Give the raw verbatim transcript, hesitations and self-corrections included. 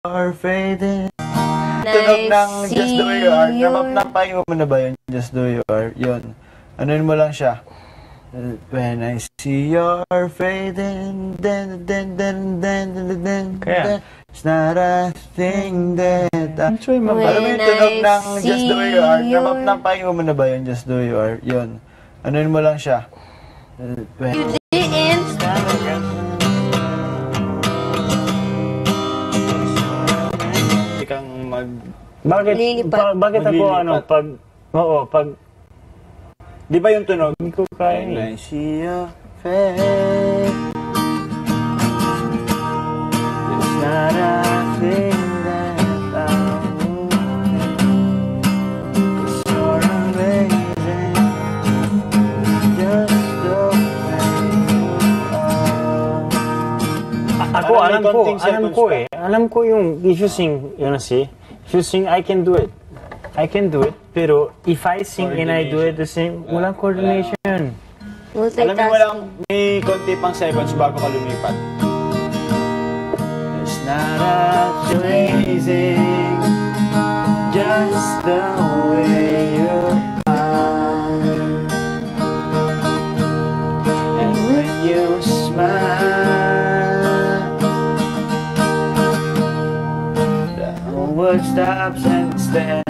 are fading. Tunog ng Just the Way You Are. Napapay mo na ba yun? Just the Way You Are. Yun. Anuin mo lang siya. When I see you're fading, then, then, then, then, then, then, then, it's not a thing that I... Alam mo yung tunog ng Just the Way You Are. Napapay mo na ba yun? Just the Way You Are. Yun. Anuin mo lang siya. When... You didn't. Hindi kang mag... Bakit, ba, bakit ako ano, pag, oo, pag, di ba yung tunog? Hindi ko kaya When I eh. see your face, it's not a thing that I will. It's so amazing, just the way you are. Ako, alam ko, alam ko eh. Alam ko yung, if you sing, yun na si, if you sing, I can do it. I can do it, pero if I sing and I do it the same, walang coordination. Alam mo, walang may konti pang seconds bago ka lumipat. It's not amazing, just the way you are. And when you smile, the whole world stops and stares.